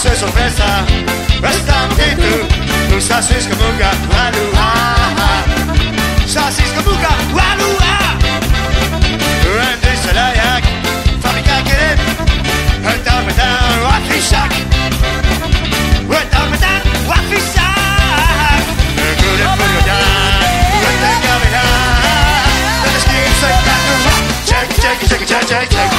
es sorpresa, esta multitud, los asís como un galuá, asís como un galuá. Randy Salayak, fabrica querer, un tarpetan o afichac, un tarpetan o afichac. Un coup de fouillard, un tarpetan, un esquisse, check, check, check, check, check, check.